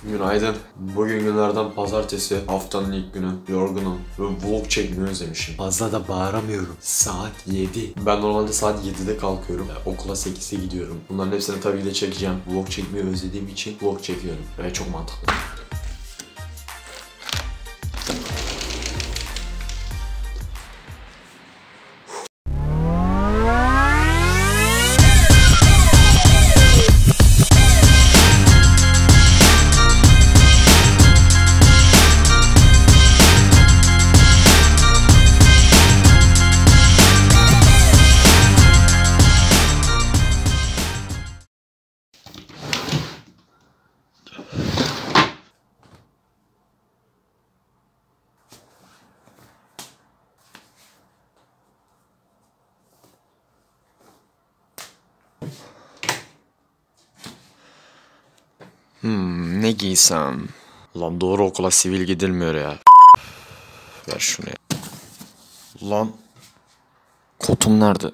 Günaydın. Bugün günlerden pazartesi, haftanın ilk günü. Yorgunum ve vlog çekmeyi özlemişim. Fazla da bağıramıyorum. Saat 7. Ben normalde saat 7'de kalkıyorum. Okula 8'e gidiyorum. Bunların hepsini tabii ki de çekeceğim. Vlog çekmeyi özlediğim için vlog çekiyorum. Ve çok mantıklı. Ne giysem? Lan doğru okula sivil gidilmiyor ya. Ver şunu ya. Lan kotum nerede?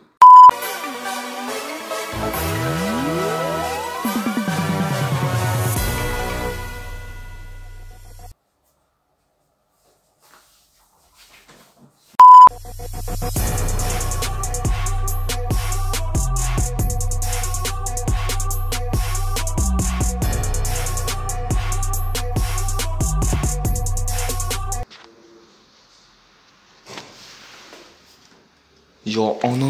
Ya anan.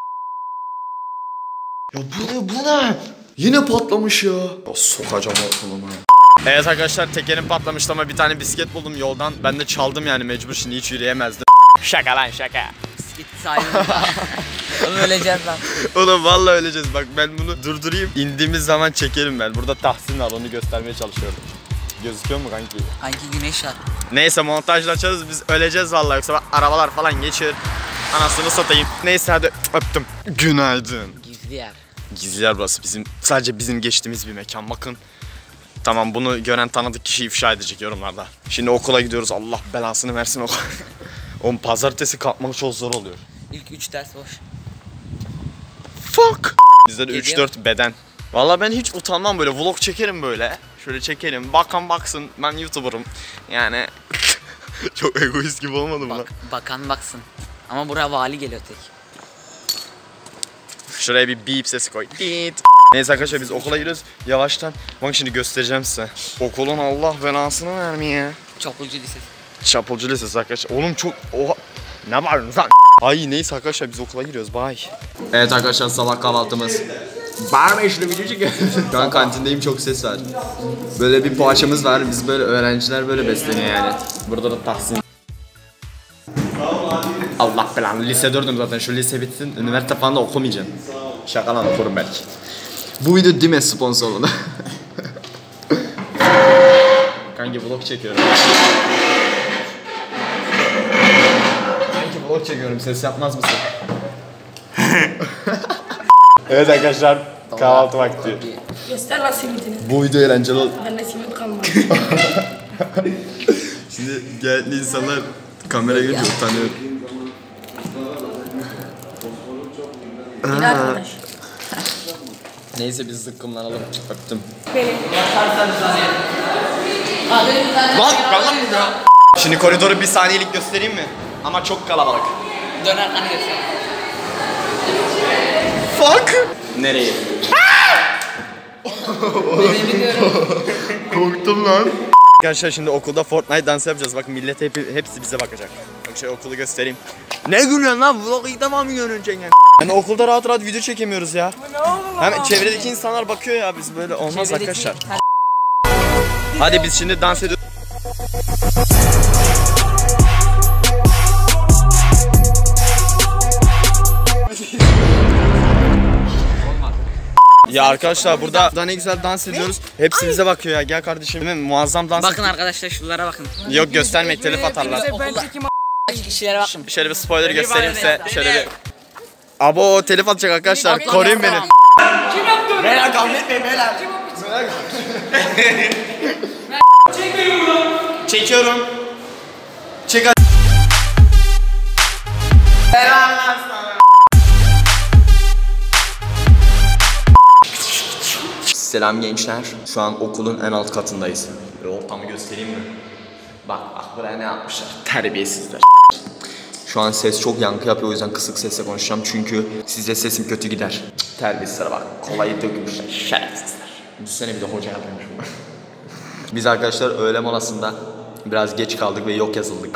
Ya bu ne? Yine patlamış ya. Ya sokacağım ortalama. Evet arkadaşlar, tekerim patlamıştı ama bir tane bisiklet buldum yoldan. Ben de çaldım yani, mecbur, şimdi hiç yürüyemezdim. Şaka lan şaka. Bisiklet sahibi. Oğlum öleceğiz lan. Oğlum vallahi öleceğiz, bak ben bunu durdurayım. İndiğimiz zaman çekerim ben. Burada Tahsin var, onu göstermeye çalışıyorum. Gözüküyor mu kanki? Kanki güneş var. Neyse, montajla açarız, biz öleceğiz vallahi, yoksa arabalar falan geçir. Anasını satayım. Neyse hadi öptüm. Günaydın. Gizli yer. Gizli yer burası, sadece bizim geçtiğimiz bir mekan, bakın. Tamam, bunu gören tanıdık kişi ifşa edecek yorumlarda. Şimdi okula gidiyoruz, Allah belasını versin okul. Oğlum pazartesi kalkmak çok zor oluyor. İlk 3 ders boş. Fuck. Bizde de 3-4 beden. Vallahi ben hiç utanmam, böyle vlog çekerim böyle. Şöyle çekelim, bakan baksın, ben YouTuber'ım. Yani çok egoist gibi olmadı mı lan? Bakan baksın. Ama buraya vali geliyor tek. Şuraya bir beep sesi koy. Neyse arkadaşlar, biz okula gidiyoruz yavaştan. Bak şimdi göstereceğim size. Okulun Allah belasını vermeye. Çapulcu Lisesi. Çapulcu Lisesi arkadaşlar. Oğlum çok... Oha. Ne var lan? Ay neyse arkadaşlar, biz okula giriyoruz. Bye. Evet arkadaşlar, sabah kahvaltımız. Bağırma işte, bir çocuk. Şu an kantindeyim, çok ses var. Böyle bir poğaçamız var. Biz böyle öğrenciler böyle besleniyor yani. Burada da Tahsin. Allah belanı, lise 4'üm zaten, şu lise bitsin, üniversite falan da okumayacağım. Şaka lan, okurum belki. Bu video Dime sponsorluğunda. Kanki vlog çekiyorum. Kanki vlog çekiyorum, ses yapmaz mısın? Evet arkadaşlar, kahvaltı vakti. Göster lan simitini. Bu video eğlenceli oldu. Bende simit kalmadı. Şimdi geldi insanlar kamera görünce utanıyor. Yine arkadaş. Neyse biz zıkkımlanalım. Öptüm. Benim. Lan kalın mı ya? Şimdi koridoru bir saniyelik göstereyim mi? Ama çok kalabalık. Dön arkanı göster. Fuck! Nereye? Ben biliyorum. Korktum lan. Arkadaşlar şimdi okulda Fortnite dansı yapacağız. Bak millet hepsi bize bakacak. Bak şöyle okulu göstereyim. Ne gülüyorsun lan? Vlog'u ilk defa mı görüneceksin yani? Yani okulda rahat rahat video çekemiyoruz ya. Hem çevredeki insanlar bakıyor ya, biz böyle olmaz arkadaşlar. Hadi biz şimdi dans ediyoruz. Ya arkadaşlar burada ne güzel dans ediyoruz. Hepsi bize bakıyor ya. Gel kardeşim. Değil mi? Muazzam dans. Bakın arkadaşlar, şunlara bakın. Yok göstermek, telif atarlar. Kişilere bakın. Şöyle bir spoiler göstereyim size. Şöyle bir. Abo telif atacak arkadaşlar. Koruyun beni. Kim yaptı? Beyler kavga etmeyin beyler. Çekiyorum. Çek. Helal lan sana. Selam gençler. Şu an okulun en alt katındayız. Şöyle ortamı göstereyim mi? Bak buraya ne yapmışlar? Terbiyesizler. Şu an ses çok yankı yapıyor, o yüzden kısık sesle konuşacağım çünkü size sesim kötü gider. Terbiyesizlere bak, kolayı dökmüşler, şerefsizler. Düşünsene bir de hoca yapıyormuş bunu. Biz arkadaşlar öğle molasında biraz geç kaldık ve yok yazıldık.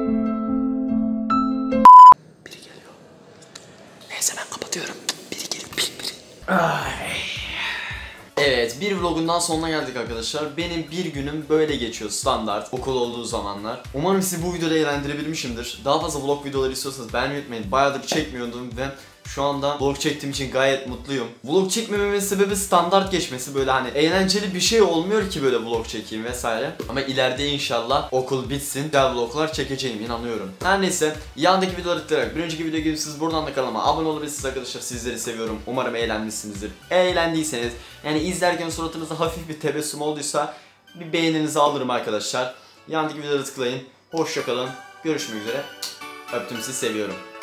Biri geliyor. Neyse ben kapatıyorum. Biri geliyor, biri. Ay. Evet, bir vlogundan sonuna geldik arkadaşlar. Benim bir günüm böyle geçiyor standart okul olduğu zamanlar. Umarım sizi bu videoda eğlendirebilmişimdir. Daha fazla vlog videoları istiyorsanız beğenmeyi unutmayın. Bayağıdır çekmiyordum ve şu anda vlog çektiğim için gayet mutluyum. Vlog çekmememin sebebi standart geçmesi, böyle hani eğlenceli bir şey olmuyor ki böyle vlog çekeyim vesaire. Ama ileride inşallah okul bitsin, güzel vloglar çekeceğim, inanıyorum. Her neyse, yandaki videoları tıklayarak bir önceki videoya gelip siz buradan da kanalıma abone olabilirsiniz arkadaşlar. Sizleri seviyorum. Umarım eğlenmişsinizdir. Eğlendiyseniz, yani izlerken suratınızda hafif bir tebessüm olduysa bir beğeninizi alırım arkadaşlar. Yandaki videoları tıklayın. Hoşça kalın. Görüşmek üzere. Öptüm, sizi seviyorum.